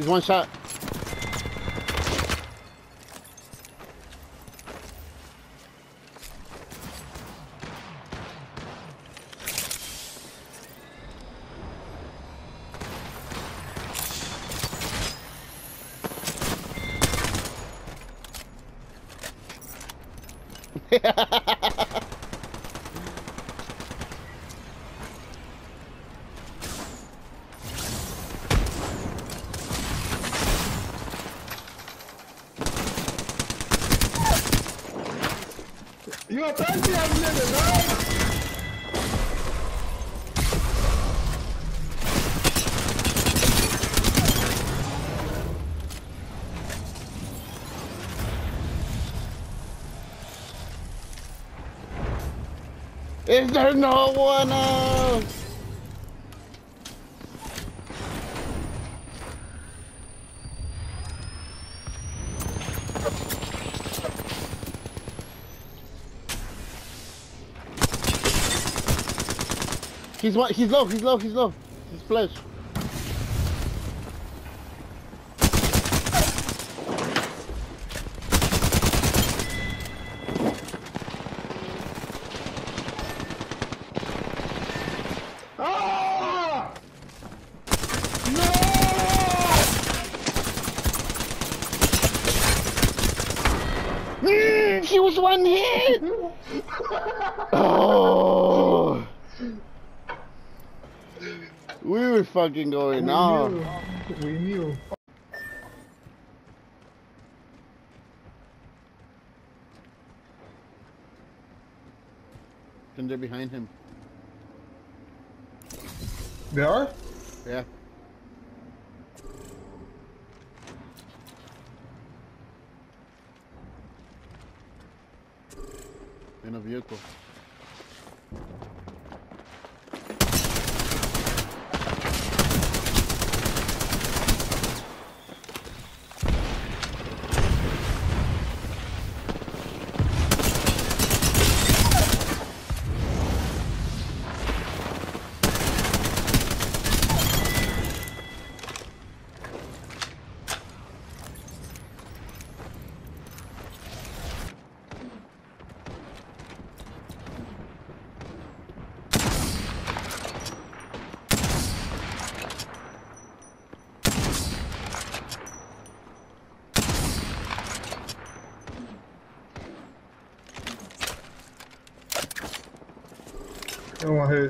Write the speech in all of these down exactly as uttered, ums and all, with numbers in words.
He's one shot. You a thirsty ass nigga, dog. Is there no one else? He's what? He's low. He's low. He's low. He's flesh. Ah! No! Mm, he was one hit. Oh. We were fucking going We off. knew. We knew. And they're behind him. They are? Yeah. In a vehicle. I don't want to hit.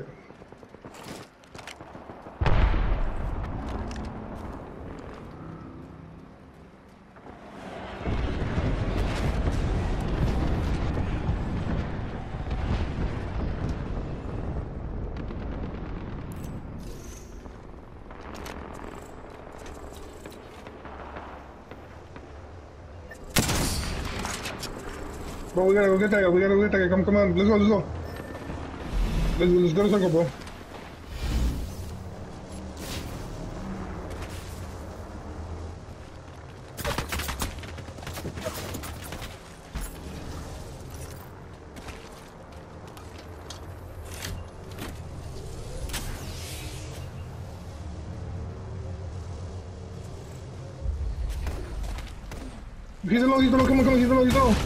Bro, we gotta go get that guy. We gotta go get that guy. Come, come on. Let's go, let's go. Let's, let's go to circle, bro. He's alone, he's alone. Come on, come on. He's alone, he's alone.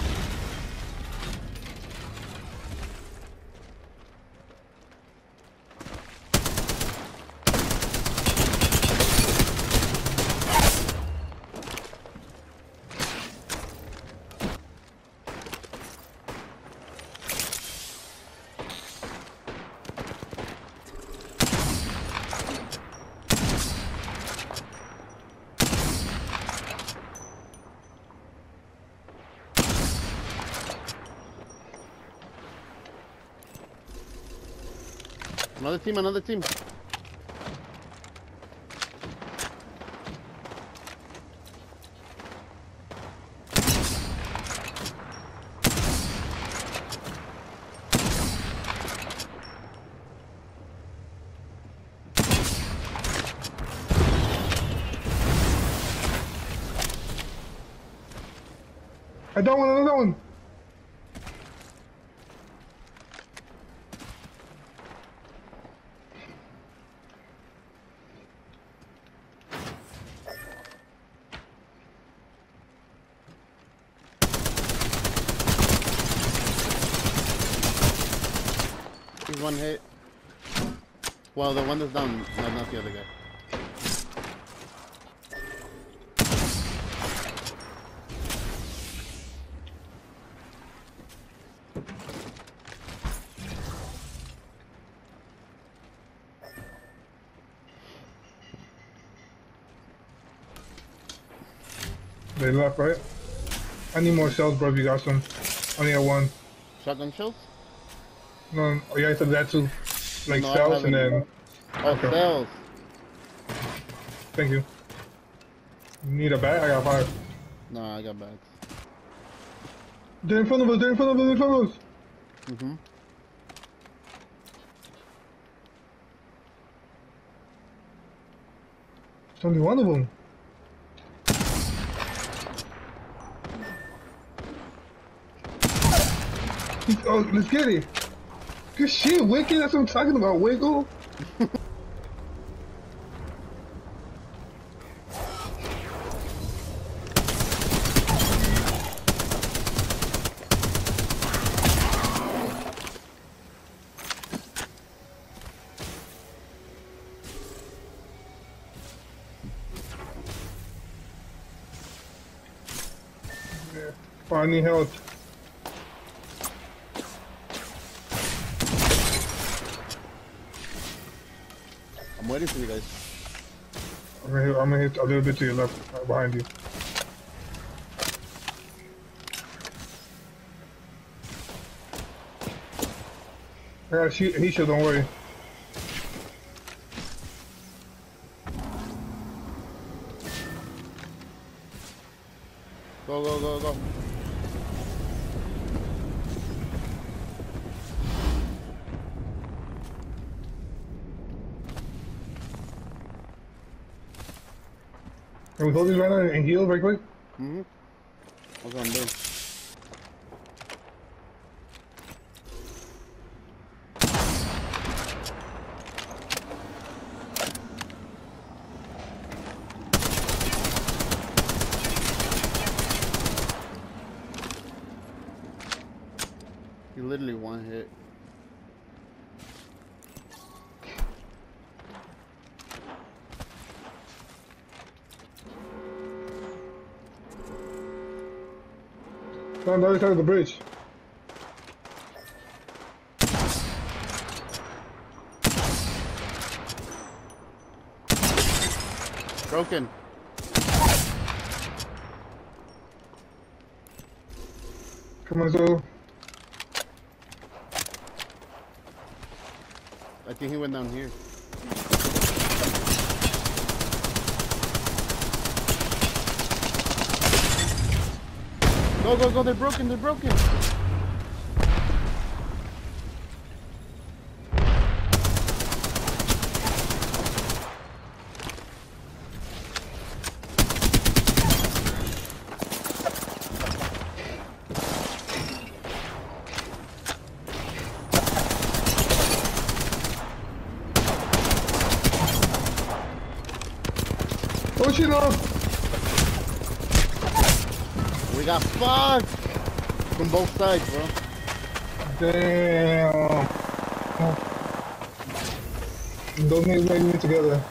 Another team, another team. I don't want another one. one hit. Well, the one that's down, no, not the other guy. They left, right? I need more shells, bro, if you got some. I only have one. Shotgun shells? No, oh yeah, I said that too. Like No, I cells and haven't. then... Oh, Okay. cells. Thank you. You need a bag? I got five. No, I got bags. They're in front of us, they're in front of us, they're in front of us! Mm-hmm. It's only one of them. He's- oh, let's get it! Good shit, Wicked, that's what I'm talking about, Wiggle! Yeah. Oh, I need help. I'm waiting for you guys. I'm gonna hit, I'm gonna hit a little bit to your left, right behind you. I got a shoot, he should, don't worry. Go, go, go, go. Can we hold these right now and heal very quick? Mm-hmm. That's what I'm doing. You literally one hit. On the other side of the bridge. Broken. Come on, Zo. I think he went down here. Go, go, go, they're broken, they're broken. Oh shit, no! We got fucked from both sides, bro. Damn. Those niggas made me together.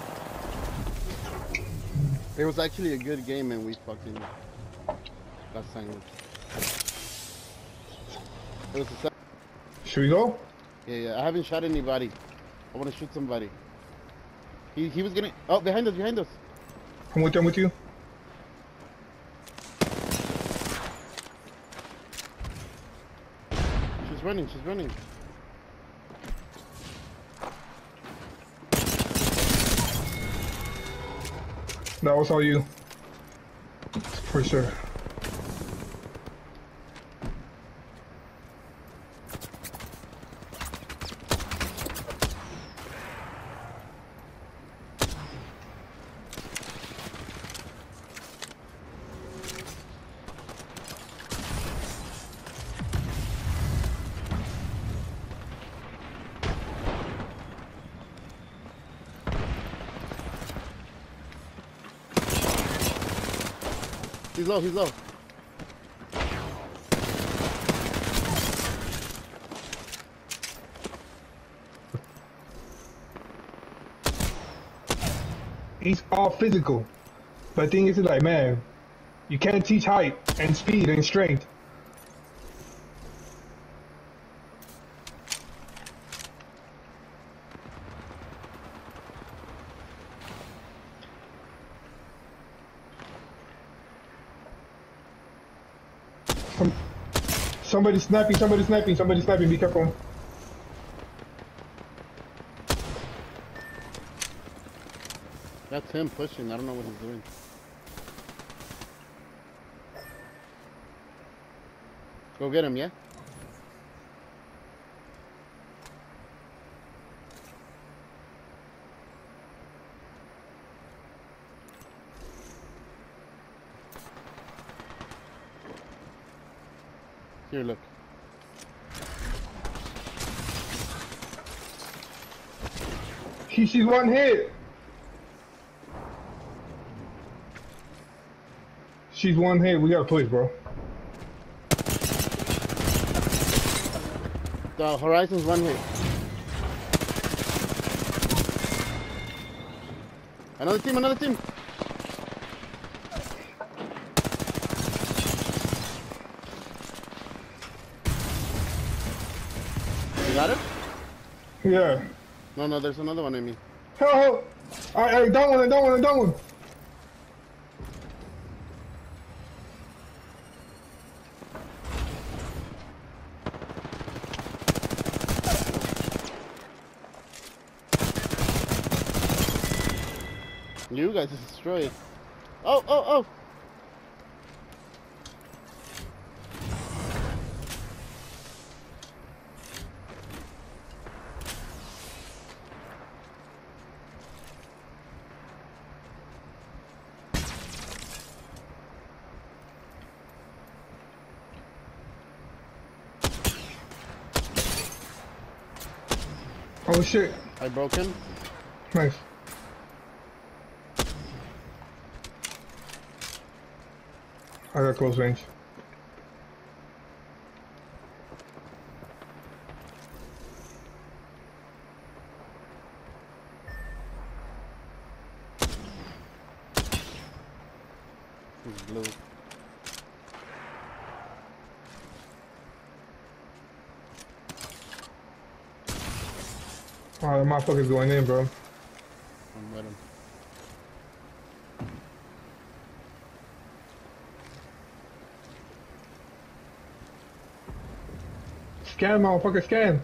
It was actually a good game and we fucking got sandwiched. It was a se- Should we go? yeah, yeah. I haven't shot anybody. I want to shoot somebody. He he was getting. Oh, behind us, behind us. I'm with you, I'm with you. She's running, she's running. That was all you. For sure. He's low, he's low. He's all physical. But the thing is, like, man, you can't teach height and speed and strength. Some, somebody sniping, somebody sniping, somebody sniping, be careful. That's him pushing. I don't know what he's doing. Go get him, yeah? Here, look. He, she's one hit. She's one hit. We gotta push, bro. The Horizon's one hit. Another team, another team. You got it? Yeah. No, no, there's another one, I mean. Oh, oh. I, I don't want it, don't want it, don't want it. You guys just destroyed. Oh, oh, oh! Oh shit. I broke him. Nice. I got close range. He's blue. Oh, the motherfucker's going in, bro. I'm with him. Scan, motherfucker, scan.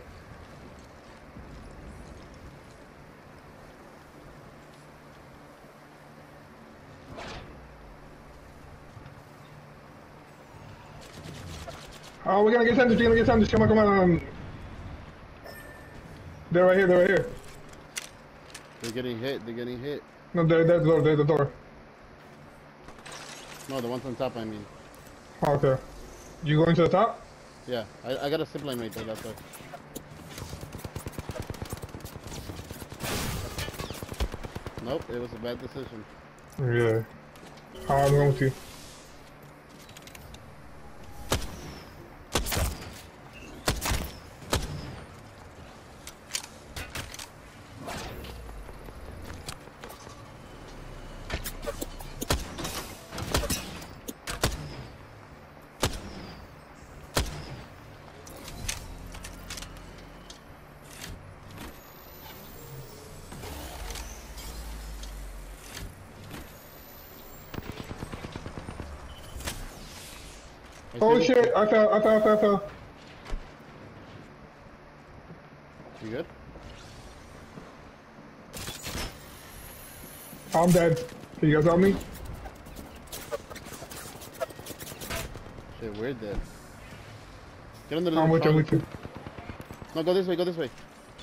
Oh, we're gonna get sandwich, we're gonna get sandwich. Come on, come on. Um, they're right here, they're right here. They're getting hit, they're getting hit. No, they're, they're the door, they're the door. No, the ones on top, I mean. Oh, okay. You going to the top? Yeah, I, I got a zipline right there, that's why. Nope, it was a bad decision. Yeah. Oh, I'm going with you. I Oh see shit, I fell, I fell, I fell, I fell. You good? I'm dead. Can you guys help me? Shit, we're dead. Get under the I'm with you, I'm with you. No, go this way, go this way.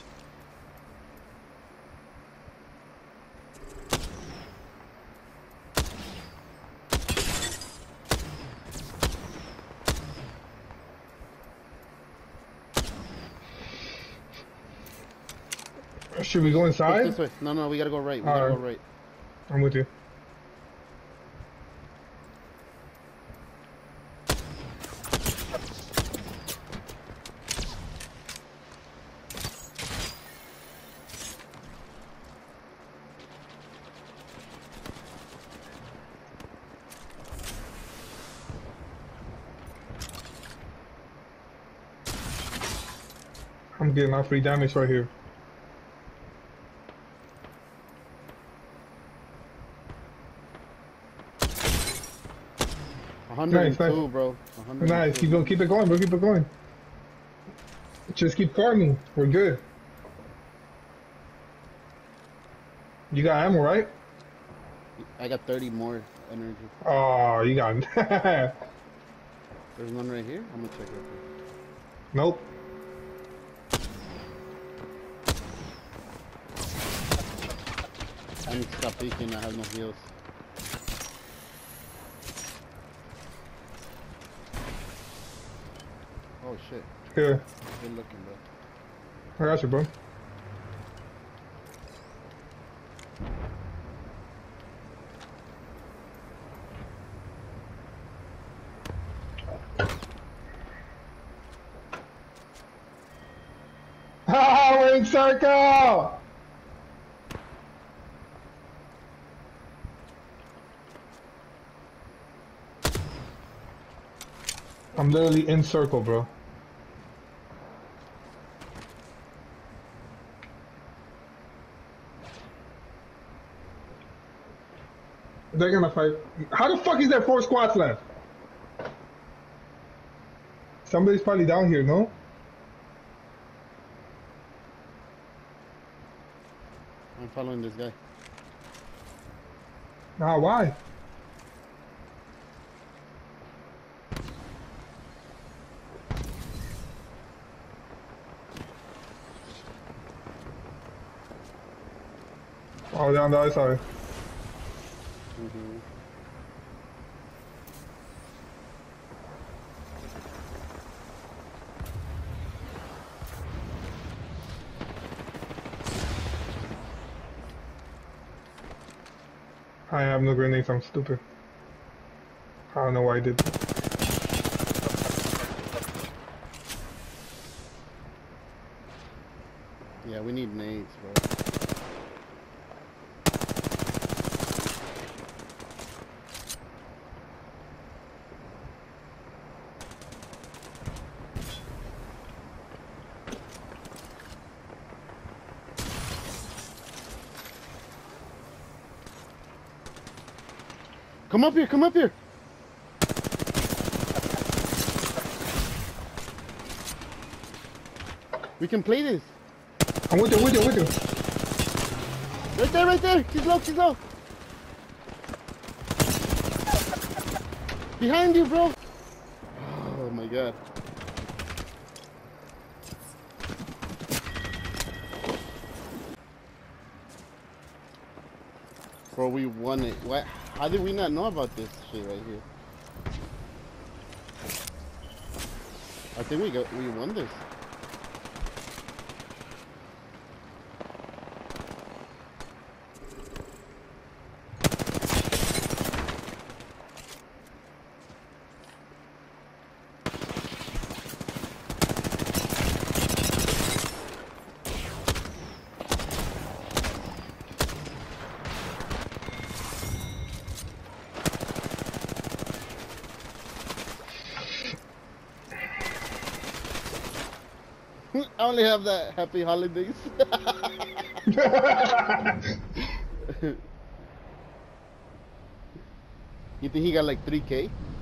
Should we go Push inside? this way. No, no, we gotta go right. We All gotta right. go right. I'm with you. I'm getting our free damage right here. one hundred two, Nice, nice. bro. one hundred two. Nice. Keep going. Keep it going, bro. Keep it going. Just keep carting. We're good. You got ammo, right? I got thirty more energy. Oh, you got. There's none right here. I'm gonna check real quick. Nope. I need to stop peeking. I have no heals. Oh shit. Here. Good looking, bro. I got you, bro. Ah, we're in circle! I'm literally in circle, bro. They're gonna fight. How the fuck is there four squads left? Somebody's probably down here, no? I'm following this guy. Ah, why? Oh, down the other side. Mm-hmm. I have no grenades, I'm stupid. I don't know why I did. Yeah, we need nades, bro. Come up here, come up here. We can play this. I'm with you, with you, with you. Right there, right there. She's low, she's low. Behind you, bro. Oh my god. Bro, we won it. What? How did we not know about this shit right here? I think we got we won this. I only have that happy holidays. You think he got like three K?